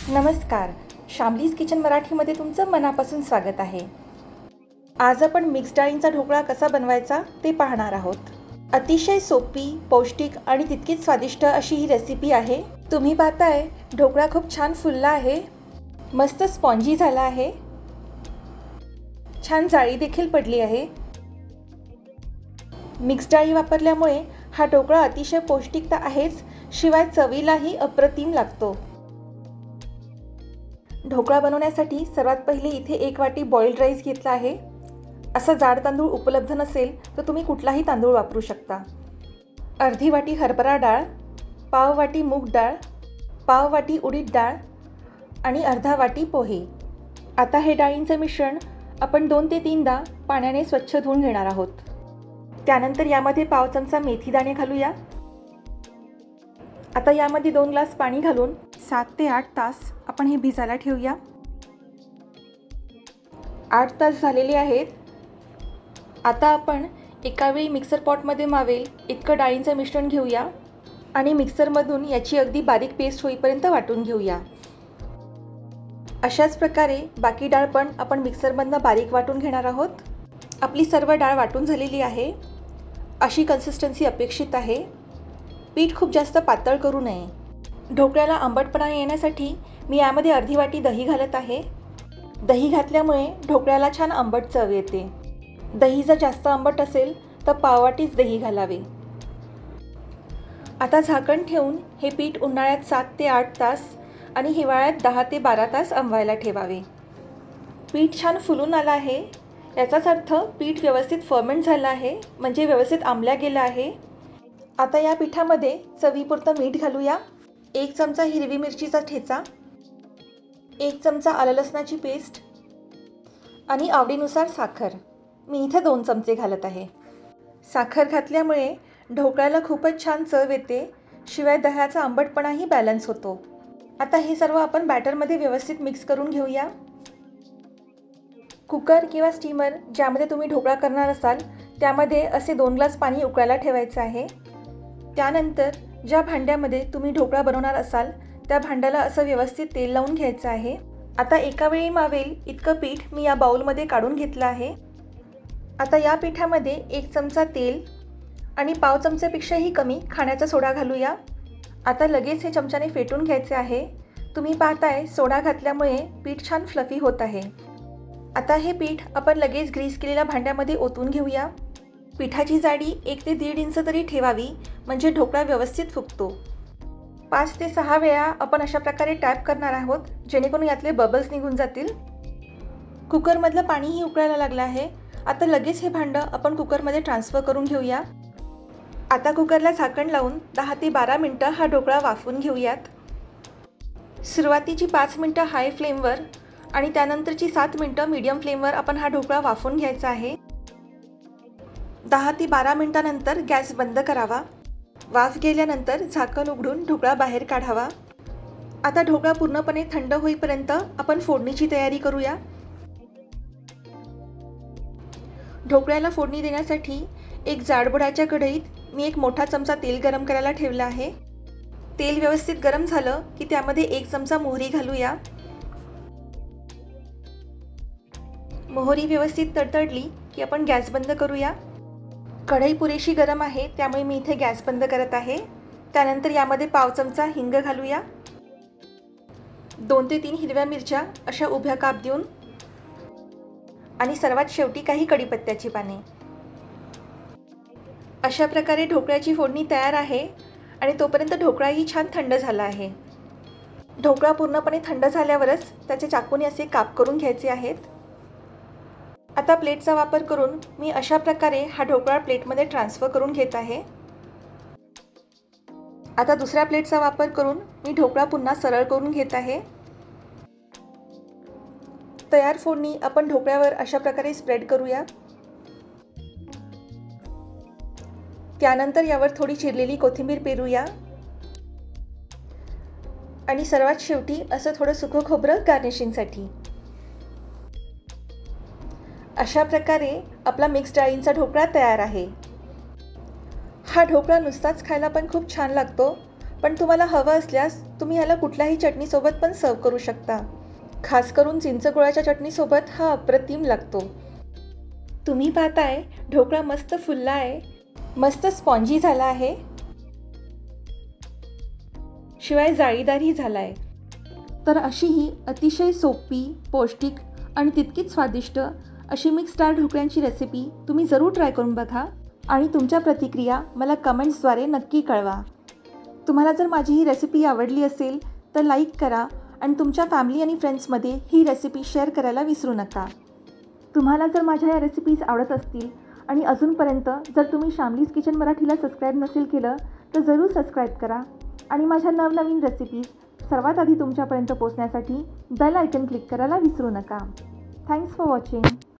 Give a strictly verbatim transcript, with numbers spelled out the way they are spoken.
नमस्कार, शामलीज किचन मराठीमध्ये तुमचं मनापासून स्वागत आहे। आज आपण मिक्स डाळींचा ढोकळा कसा बनवायचा ते पाहणार आहोत। अतिशय सोपी, पौष्टिक आणि तितकीच स्वादिष्ट अशी ही रेसिपी आहे। तुम्ही पाहताय ढोकळा खूप छान फुलला आहे, मस्त स्पॉन्जी झाला आहे, छान जाळी देखील पडली आहे। मिक्स डाळी वापरल्यामुळे हा ढोकळा अतिशय पौष्टिक तर आहेच, शिवाय चवीलाही अप्रतिम लागतो। ढोकळा बनवण्यासाठी सर्वात पहिले इथे एक वाटी बॉइल्ड राईस घेतला आहे। असा जाड तांदूळ उपलब्ध नसेल तर तुम्ही कुठलाही तांदूळ वापरू शकता। अर्धी वाटी हरभरा डाळ, पाव वाटी मूग डाळ, पाव वाटी उडीद डाळ आणि अर्धा वाटी पोहे। आता हे डाळींचे मिश्रण आपण दोन ते तीनदा पाण्याने स्वच्छ धुवून घेणार आहोत। त्यानंतर यामध्ये पाव चमचा मेथी दाणे घालूया। आता यामध्ये दोन ग्लास पाणी घालून सात ते आठ तास आपण हे भिजायला ठेवूया। आठ तास झालेले आहेत। आता आपण एका वेळी मिक्सर पॉटमध्ये मावेल इतकं डाळींचं मिश्रण घेऊया आणि मिक्सरमधून याची अगदी बारीक पेस्ट होईपर्यंत वाटून घेऊया। अशाच प्रकारे बाकी डाळ पण आपण मिक्सरमधून बारीक वाटून घेणार आहोत। आपली सर्व डाळ वाटून झालेली आहे। अशी कन्सिस्टन्सी अपेक्षित आहे। पीठ खूप जास्त पातळ करू नये। ढोकळ्याला आंबटपणा येण्यासाठी मी यामध्ये अर्धी वाटी दही घालत आहे। दही घातल्यामुळे ढोकळ्याला छान आंबट चव येते। दही जर जास्त आंबट असेल तर पाव वाटीच दही घालावे। आता झाकण ठेवून हे पीठ उन्हाळ्यात सात ते आठ तास आणि हिवाळ्यात दहा ते बारा तास आंबवायला ठेवावे। पीठ छान फुलून आलं आहे, याचाच अर्थ पीठ व्यवस्थित फर्मेंट झालं आहे, म्हणजे व्यवस्थित आंबल्या गेलं आहे। आता या पिठामध्ये चवीपुरतं मीठ घालूया, एक चमचा हिरवी मिरचीचा ठेचा, एक चमचा आलं लसणाची पेस्ट आणि आवडीनुसार साखर। मी इथे दोन चमचे घालत आहे। साखर घातल्यामुळे ढोकळ्याला खूपच छान चव येते, शिवाय दह्याचा आंबटपणाही बॅलन्स होतो। आता हे सर्व आपण बॅटरमध्ये व्यवस्थित मिक्स करून घेऊया। कुकर किंवा स्टीमर ज्यामध्ये तुम्ही ढोकळा करणार असाल त्यामध्ये असे दोन ग्लास पाणी उकळायला ठेवायचं आहे। त्यानंतर ज्या भांड्यामध्ये तुम्ही ढोकळा बनवणार असाल त्या भांड्याला असं व्यवस्थित तेल लावून घ्यायचं आहे। आता एका वेळी मावेल इतकं पीठ मी या बाउलमध्ये काढून घेतलं आहे। आता या पिठामध्ये एक चमचा तेल आणि पाव चमच्यापेक्षाही कमी खाण्याचा सोडा घालूया। आता लगेच हे चमच्याने फेटून घ्यायचे आहे। तुम्ही पाहताय सोडा घातल्यामुळे पीठ छान फ्लफी होत आहे। आता हे पीठ आपण लगेच ग्रीस केलेल्या भांड्यामध्ये ओतून घेऊया। पिठाची जाडी एक ते दीड इंच तरी ठेवावी, म्हणजे ढोकळा व्यवस्थित फुगतो। पाच ते सहा वेळा आपण अशा प्रकारे टॅप करणार आहोत, जेणेकरून यातले बबल्स निघून जातील। कुकरमधलं पाणीही उकळायला लागलं आहे। आता लगेच हे भांडं आपण कुकरमध्ये ट्रान्सफर करून घेऊया। आता कुकरला झाकण लावून दहा ते बारा मिनटं हा ढोकळा वाफवून घेऊयात। सुरुवातीची पाच मिनटं हाय फ्लेमवर आणि त्यानंतरची सात मिनटं मीडियम फ्लेमवर आपण हा ढोकळा वाफवून घ्यायचा आहे। दहा ते बारा मिनिटांनंतर गॅस बंद करावा। वाफ गेल्यानंतर झाकण उघडून ढोकळा बाहेर काढावा। आता ढोकळा पूर्णपणे थंड होईपर्यंत आपण फोडणीची तयारी करूया। ढोकळ्याला फोडणी देण्यासाठी एक जाडबुडाच्या कढईत मी एक मोठा चमचा तेल गरम करायला ठेवलं आहे। तेल व्यवस्थित गरम झालं की त्यामध्ये एक चमचा मोहरी घालूया। मोहरी व्यवस्थित तडतडली की आपण गॅस बंद करूया। कढई पुरेशी गरम आहे, त्यामुळे मी इथे गॅस बंद करत आहे। त्यानंतर यामध्ये पाव चमचा हिंग घालूया। दोन ते तीन हिरव्या मिरच्या अशा उभ्या काप देऊन आणि सर्वात शेवटी काही कढीपत्त्याची पाने। अशा प्रकारे ढोकळ्याची फोडणी तयार आहे आणि तोपर्यंत ढोकळाही छान थंड झाला आहे। ढोकळा पूर्णपणे थंड झाल्यावरच त्याचे चाकूने असे काप करून घ्यायचे आहेत। आता प्लेटचा वापर करून मी अशा प्रकारे हा ढोकळा प्लेटमध्ये ट्रान्सफर करून घेत आहे। आता दुसऱ्या प्लेटचा वापर करून मी ढोकळा पुन्हा सरळ करून घेत आहे। तयार फोडणी आपण ढोकळ्यावर अशा प्रकारे स्प्रेड करूया। त्यानंतर यावर थोडी चिरलेली कोथिंबीर पेरूया आणि सर्वात शेवटी असं थोडं सुकं खोबरं गार्निशिंगसाठी। अशा प्रकारे आपला मिक्स डाळींचा ढोकळा तयार आहे। हा ढोकळा नुसताच खायला पण खूप छान लागतो, पण तुम्हाला हवं असल्यास तुम्ही ह्याला कुठल्याही चटणीसोबत पण सर्व करू शकता. खास करून चिंच गुळाच्या चटणीसोबत हा अप्रतिम लागतो. तुम्ही पाहताय ढोकळा मस्त फुलला आहे, मस्त स्पॉन्जी झाला आहे, शिवाय जाळीदारही झाला आहे. तर अशी ही अतिशय सोपी, पौष्टिक आणि तितकीच स्वादिष्ट अशी मिक्स डाळ ढोकळ्यांची रेसिपी तुम्ही जरूर ट्राय करून बघा आणि तुमच्या प्रतिक्रिया मला कमेंट्सद्वारे नक्की कळवा. तुम्हाला जर माझी ही रेसिपी आवडली असेल तर लाईक करा आणि तुमच्या फॅमिली आणि फ्रेंड्समध्ये ही रेसिपी शेअर करायला विसरू नका. तुम्हाला जर माझ्या या रेसिपीज आवडत असतील आणि अजूनपर्यंत जर तुम्ही शामलीज किचन मराठीला सबस्क्राईब नसेल केलं तर जरूर सबस्क्राईब करा आणि माझ्या नवनवीन रेसिपीज सर्वात आधी तुमच्यापर्यंत पोहोचण्यासाठी बेल आयकन क्लिक करायला विसरू नका. Thanks for watching.